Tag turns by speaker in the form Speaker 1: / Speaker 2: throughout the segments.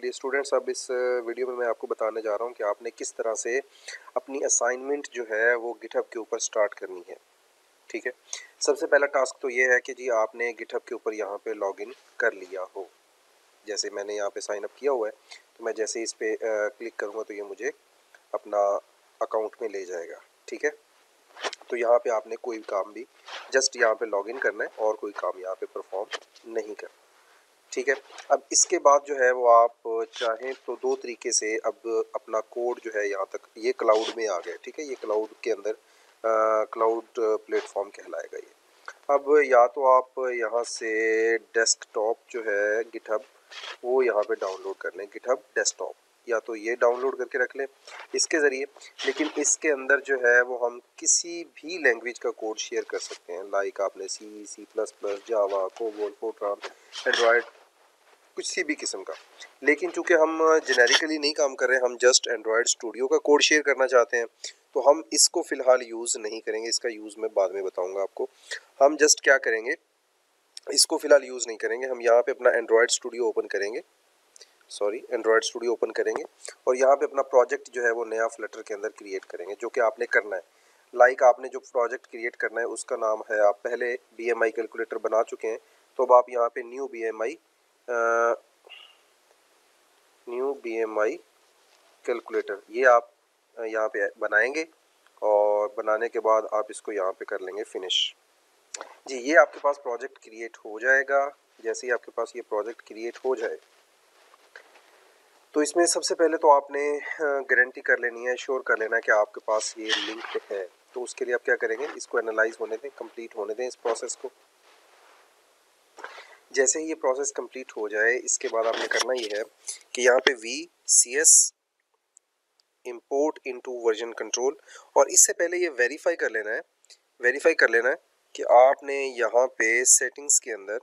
Speaker 1: Dear students, अब इस video में मैं आपको बताने जा रहा हूँ कि आपने किस तरह से अपनी असाइनमेंट जो है वो गिटहब के ऊपर स्टार्ट करनी है। ठीक है, सबसे पहला टास्क तो ये है कि जी आपने गिटहब के ऊपर यहाँ पे लॉगिन कर लिया हो। जैसे मैंने यहाँ पे साइन अप किया हुआ है, तो मैं जैसे इस पे क्लिक करूँगा तो ये मुझे अपना अकाउंट में ले जाएगा। ठीक है, तो यहाँ पे आपने कोई काम भी जस्ट यहाँ पे लॉगिन करना है और कोई काम यहाँ पे परफॉर्म नहीं करना। ठीक है, अब इसके बाद जो है वो आप चाहें तो दो तरीके से अब अपना कोड जो है यहाँ तक ये क्लाउड में आ गया। ठीक है, ये क्लाउड के अंदर क्लाउड प्लेटफॉर्म कहलाएगा ये। अब या तो आप यहाँ से डेस्कटॉप जो है गिटहब वो यहाँ पे डाउनलोड कर लें, गिटहब डेस्कटॉप, या तो ये डाउनलोड करके रख लें इसके ज़रिए। लेकिन इसके अंदर जो है वो हम किसी भी लैंग्वेज का कोड शेयर कर सकते हैं, लाइक आपने C plus plus, Java, COBOL, Fortran, Android, किसी भी किस्म का। लेकिन चूंकि हम जेनेरिकली नहीं काम कर रहे हैं, हम जस्ट एंड्रॉयड स्टूडियो का कोड शेयर करना चाहते हैं, तो हम इसको फ़िलहाल यूज़ नहीं करेंगे। इसका यूज़ मैं बाद में बताऊंगा आपको। हम जस्ट क्या करेंगे, इसको फ़िलहाल यूज़ नहीं करेंगे। हम यहाँ पे अपना एंड्रॉयड स्टूडियो ओपन करेंगे, एंड्रॉयड स्टूडियो ओपन करेंगे और यहाँ पे अपना प्रोजेक्ट जो है वो नया फ्लटर के अंदर क्रिएट करेंगे, जो कि आपने करना है। लाइक आपने जो प्रोजेक्ट क्रिएट करना है उसका नाम है, आप पहले BMI कैलकुलेटर बना चुके हैं, तो अब आप यहाँ पे न्यू BMI कैलकुलेटर ये आप यहाँ पे बनाएंगे और बनाने के बाद आप इसको यहाँ पे कर लेंगे फिनिश। जी, ये आपके पास प्रोजेक्ट क्रिएट हो जाएगा। जैसे ही आपके पास ये प्रोजेक्ट क्रिएट हो जाए तो इसमें सबसे पहले तो आपने गारंटी कर लेनी है, श्योर कर लेना है कि आपके पास ये लिंक है। तो उसके लिए आप क्या करेंगे, इसको एनालाइज होने दें, कंप्लीट होने दें इस प्रोसेस को। जैसे ही ये प्रोसेस कंप्लीट हो जाए इसके बाद आपने करना ये है कि यहाँ पे VCS import into version control, और इससे पहले ये वेरीफाई कर लेना है कि आपने यहाँ पे सेटिंग्स के अंदर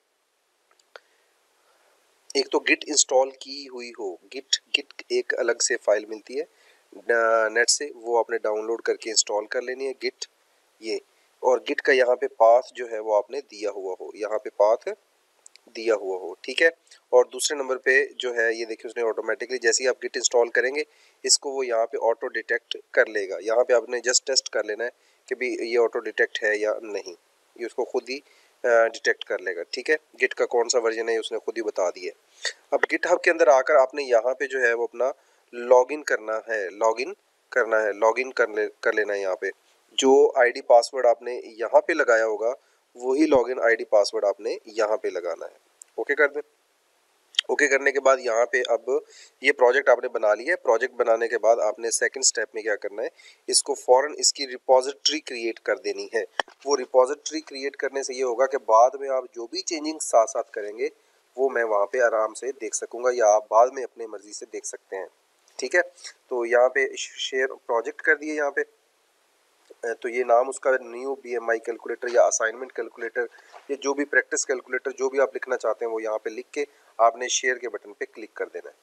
Speaker 1: एक तो गिट इंस्टॉल की हुई हो। गिट एक अलग से फाइल मिलती है नेट से, वो आपने डाउनलोड करके इंस्टॉल कर लेनी है गिट ये। और गिट का यहाँ पे पाथ जो है वो आपने दिया हुआ हो, यहाँ पे पाथ दिया हुआ हो। ठीक है, और दूसरे नंबर पे जो है ये देखिए उसने ऑटोमेटिकली जैसे ही आप गिट इंस्टॉल करेंगे इसको वो यहाँ पे ऑटो डिटेक्ट कर लेगा। यहाँ पे आपने जस्ट टेस्ट कर लेना है कि भी ये ऑटो डिटेक्ट है या नहीं, ये उसको खुद ही डिटेक्ट कर लेगा। ठीक है, गिट का कौन सा वर्जन है उसने खुद ही बता दिया। अब गिटहब के अंदर आकर आपने यहाँ पे जो है वो अपना लॉगिन कर लेना है। यहाँ पे जो आईडी पासवर्ड आपने यहाँ पे लगाया होगा वही लॉगिन आईडी पासवर्ड आपने यहाँ पे लगाना है। ओके कर दें। ओके करने के बाद यहाँ पे अब ये प्रोजेक्ट आपने बना लिया है। प्रोजेक्ट बनाने के बाद आपने सेकंड स्टेप में क्या करना है, इसको फौरन इसकी रिपोजिटरी क्रिएट कर देनी है। वो रिपोजिटरी क्रिएट करने से ये होगा कि बाद में आप जो भी चेंजिंग साथ साथ करेंगे वो मैं वहाँ पे आराम से देख सकूँगा, या आप बाद में अपने मर्जी से देख सकते हैं। ठीक है, तो यहाँ पे शेयर प्रोजेक्ट कर दिए यहाँ पे। तो ये नाम उसका न्यू BMI कैलकुलेटर या असाइनमेंट कैलकुलेटर, ये जो भी प्रैक्टिस कैलकुलेटर जो भी आप लिखना चाहते हैं वो यहाँ पे लिख के आपने शेयर के बटन पे क्लिक कर देना है।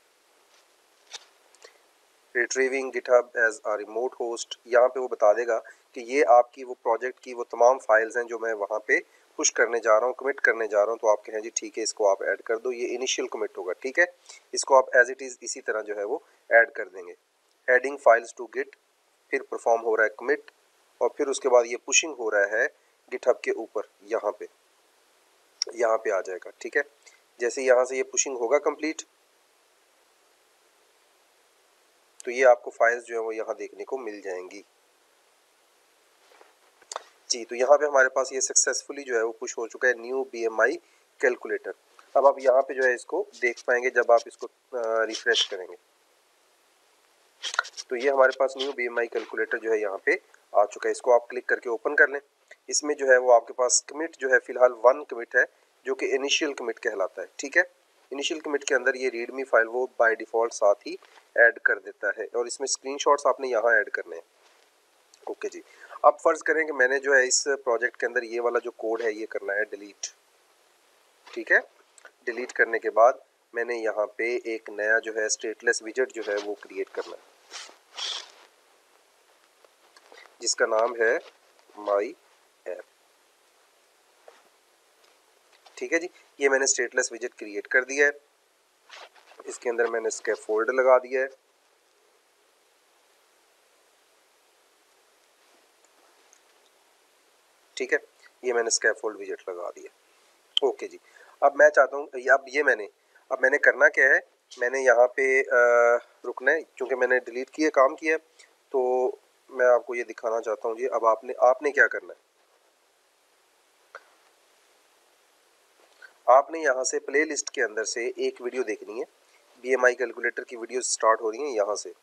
Speaker 1: Retrieving GitHub as a remote host, यहाँ पे वो बता देगा कि ये आपकी वो प्रोजेक्ट की वो तमाम फाइल्स हैं जो मैं वहाँ पे पुश करने जा रहा हूँ, कमिट करने जा रहा हूँ। तो आप कहें जी ठीक है, इसको आप ऐड कर दो, ये इनिशियल कमिट होगा। ठीक है, इसको आप एज इट इज़ इसी तरह जो है वो ऐड कर देंगे। एडिंग फाइल्स टू गिट, फिर परफॉर्म हो रहा है कमिट, और फिर उसके बाद ये पुशिंग हो रहा है गिटहब के ऊपर, यहाँ पे आ जाएगा। ठीक है, जैसे यहाँ से ये पुशिंग होगा कंप्लीट तो ये आपको फाइल्स जो है वो यहाँ देखने को मिल जाएंगी। जी, तो यहाँ पे हमारे पास ये सक्सेसफुली जो है वो पुश हो चुका है न्यू BMI कैलकुलेटर। अब आप यहाँ पे जो है इसको देख पाएंगे जब आप इसको रिफ्रेश करेंगे। तो ये हमारे पास न्यू BMI कैलकुलेटर जो है यहाँ पे आ चुका है। इसको आप क्लिक करके ओपन कर लें। इसमें जो है वो आपके पास कमिट जो है फिलहाल 1 कमिट है, जो कि इनिशियल कमिट कहलाता है। ठीक है, इनिशियल कमिट के अंदर ये रीडमी फाइल वो बाय डिफ़ॉल्ट साथ ही ऐड कर देता है, और इसमें स्क्रीनशॉट्स आपने यहाँ ऐड करने हैं। ओके जी, अब फ़र्ज़ करें कि मैंने जो है इस प्रोजेक्ट के अंदर ये वाला जो कोड है ये करना है डिलीट। ठीक है, डिलीट करने के बाद मैंने यहाँ पे एक नया जो है स्टेटलेस विजेट जो है वो क्रिएट करना है, जिसका नाम है माई ऐप। ठीक है जी, ये मैंने स्टेटलेस विजेट क्रिएट कर दिया है। इसके अंदर मैंने स्कैफोल्ड लगा दिया है। ठीक है, ये मैंने स्कैफोल्ड विजेट लगा दिया। ओके जी, अब मैं चाहता हूँ अब मैंने करना क्या है, मैंने यहाँ पे रुकना है क्योंकि मैंने डिलीट किए काम किया, तो मैं आपको ये दिखाना चाहता हूँ जी। अब आपने क्या करना है, आपने यहाँ से प्ले लिस्ट के अंदर से एक वीडियो देखनी है। BMI कैलकुलेटर की वीडियो स्टार्ट हो रही है यहाँ से।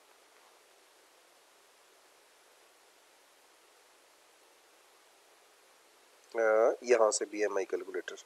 Speaker 1: यहाँ से BMI कैलकुलेटर,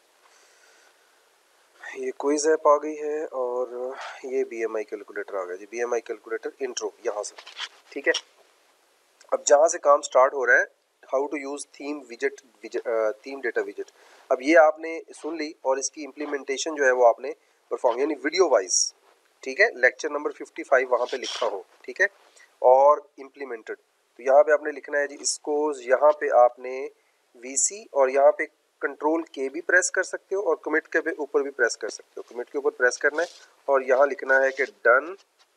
Speaker 1: ये क्विज ऐप आ गई है और ये BMI कैलकुलेटर आ गया जी। BMI कैलकुलेटर इंट्रो यहाँ से। ठीक है, अब जहाँ से काम स्टार्ट हो रहा है, how to use theme विजेट, theme data विजेट। अब ये आपने सुन ली और इसकी इम्प्लीमेंटेशन जो है वो आपने परफॉर्म, यानी वीडियो वाइज। ठीक है, लेक्चर नंबर 55 वहाँ पे लिखा हो। ठीक है, और इम्प्लीमेंटेड, तो यहाँ पे आपने लिखना है जी इसको। यहाँ पे आपने VC और यहाँ पे कंट्रोल K भी प्रेस कर सकते हो और कमिट के ऊपर भी प्रेस कर सकते हो। कमिट के ऊपर प्रेस करना है और यहाँ लिखना है कि डन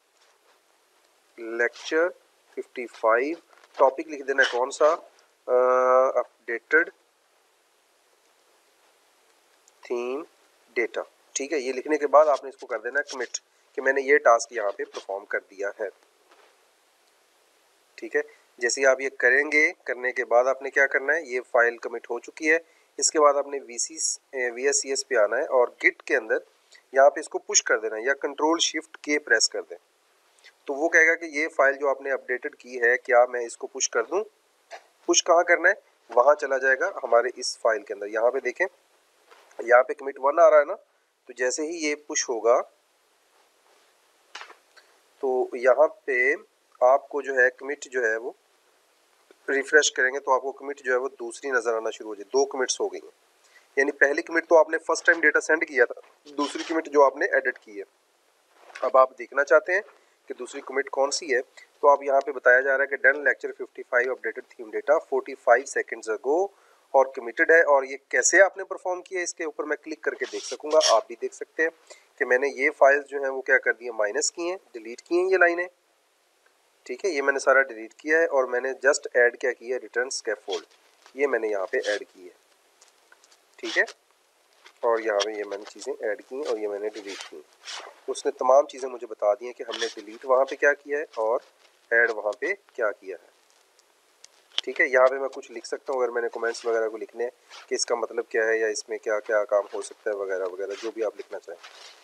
Speaker 1: लेक्चर 55। टॉपिक लिख देना है कौन सा, अपडेटेड थीम डेटा। ठीक है, ये लिखने के बाद आपने इसको कर देना है कमिट कि मैंने ये टास्क यहाँ पे परफॉर्म कर दिया है। ठीक है, जैसे ही आप ये करेंगे, करने के बाद आपने क्या करना है, ये फाइल कमिट हो चुकी है। इसके बाद आपने VSCS पे आना है और गिट के अंदर यहाँ पे इसको पुश कर देना है या कंट्रोल शिफ्ट K प्रेस कर दें, तो वो कहेगा कि ये फाइल जो आपने अपडेटेड की है, क्या मैं इसको पुश कर दूं। पुश कहाँ करना है, वहाँ चला जाएगा हमारे इस फाइल के अंदर। यहाँ पे देखें, यहाँ पे कमिट 1 आ रहा है ना, तो जैसे ही ये पुश होगा तो यहाँ पे आपको जो है कमिट जो है वो रिफ्रेश करेंगे तो आपको कमिट जो है वो दूसरी नज़र आना शुरू हो जाए। 2 कमिट्स हो गई हैं, यानी पहली कमिट तो आपने फर्स्ट टाइम डेटा सेंड किया था, दूसरी कमिट जो आपने एडिट की है। अब आप देखना चाहते हैं कि दूसरी कमिट कौन सी है, तो आप यहाँ पे बताया जा रहा है कि done lecture 55 updated theme data 45 seconds ago और कमिटेड है। और ये कैसे आपने परफॉर्म किया, इसके ऊपर मैं क्लिक करके देख सकूंगा। आप भी देख सकते हैं कि मैंने ये फाइल्स जो हैं वो क्या कर दी है, माइनस की हैं, डिलीट की हैं ये लाइनें। ठीक है, ये मैंने सारा डिलीट किया है और मैंने जस्ट ऐड क्या किया है, रिटर्न स्कैफोल्ड, ये मैंने यहाँ पे ऐड की है। ठीक है, और यहाँ पे ये मैंने चीज़ें ऐड की और ये मैंने डिलीट की। उसने तमाम चीज़ें मुझे बता दी हैं कि हमने डिलीट वहाँ पे क्या किया है और ऐड वहाँ पे क्या किया है। ठीक है, यहाँ पे मैं कुछ लिख सकता हूँ अगर मैंने कमेंट्स वगैरह को लिखने हैं कि इसका मतलब क्या है या इसमें क्या क्या काम हो सकता है वगैरह वगैरह, जो भी आप लिखना चाहें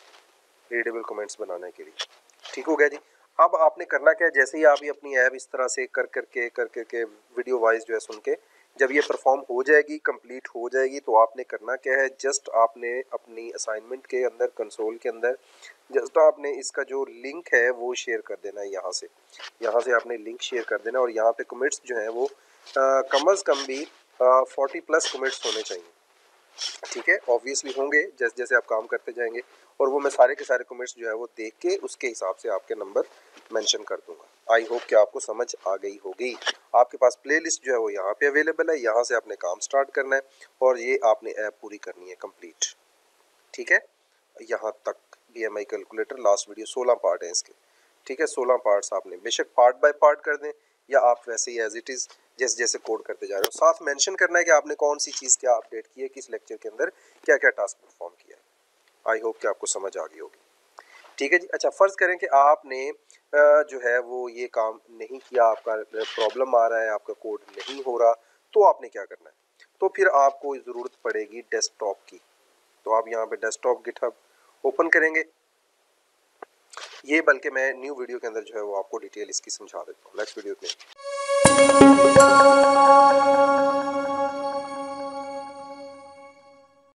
Speaker 1: रीडेबल कमेंट्स बनाने के लिए। ठीक हो गया जी। अब आपने करना क्या है, जैसे ही आप ये अपनी ऐप इस तरह से कर करके वीडियो वाइज जो है सुन के, जब ये परफॉर्म हो जाएगी, कंप्लीट हो जाएगी, तो आपने करना क्या है, जस्ट आपने अपनी असाइनमेंट के अंदर कंसोल के अंदर जस्ट आपने इसका जो लिंक है वो शेयर कर देना है। यहाँ से आपने लिंक शेयर कर देना और यहाँ पे कमेंट्स जो हैं वो कम अज़ कम भी 40+ कमेंट्स होने चाहिए। ठीक है, ऑब्वियसली होंगे जैसे जैसे आप काम करते जाएंगे, और वो मैं सारे के सारे कमेंट्स जो है वो देख के उसके हिसाब से आपके नंबर मेंशन कर दूंगा। आई होप कि आपको समझ आ गई होगी। आपके पास प्लेलिस्ट जो है वो यहाँ पे अवेलेबल है, यहाँ से आपने काम स्टार्ट करना है और ये आपने ऐप पूरी करनी है कंप्लीट। ठीक है, यहाँ तक BMI calculator last video 16 part है इसके। ठीक है, 16 पार्ट्स आपने बेशक पार्ट बाय पार्ट कर दें या आप वैसे ही एज इट इज़ जैसे जैसे कोड करते जा रहे हो, साथ मेंशन करना है कि आपने कौन सी चीज़ क्या अपडेट की है, किस लेक्चर के अंदर क्या क्या टास्क परफॉर्म किया है। आई होप कि आपको समझ आ गई होगी। ठीक है जी। अच्छा, फ़र्ज़ करें कि आपने जो है वो ये काम नहीं किया, आपका प्रॉब्लम आ रहा है, आपका कोड नहीं हो रहा, तो आपने क्या करना है, तो फिर आपको ज़रूरत पड़ेगी डेस्कटॉप की। तो आप यहाँ पे डेस्कटॉप गिटहब ओपन करेंगे, ये बल्कि मैं न्यू वीडियो के अंदर जो है वो आपको डिटेल इसकी समझा देता हूँ, नेक्स्ट वीडियो में।